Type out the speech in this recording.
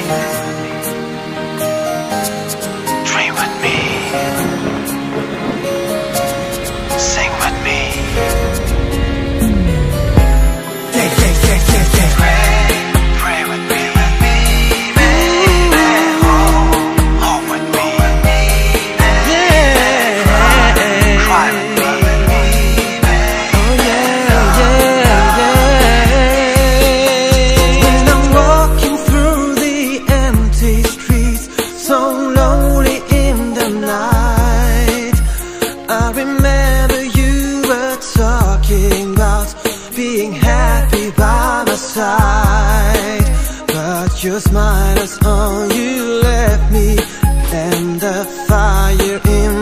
Dream with me. Sing with me. Yeah, yeah, yeah, yeah, yeah. Pray with me, baby. Home with me, Yeah. cry with me. Oh yeah, yeah, yeah. When I'm walking through the empty streets, so lonely in the night, I remember you were talking about being happy by my side. But your smile is all you left me, and the fire in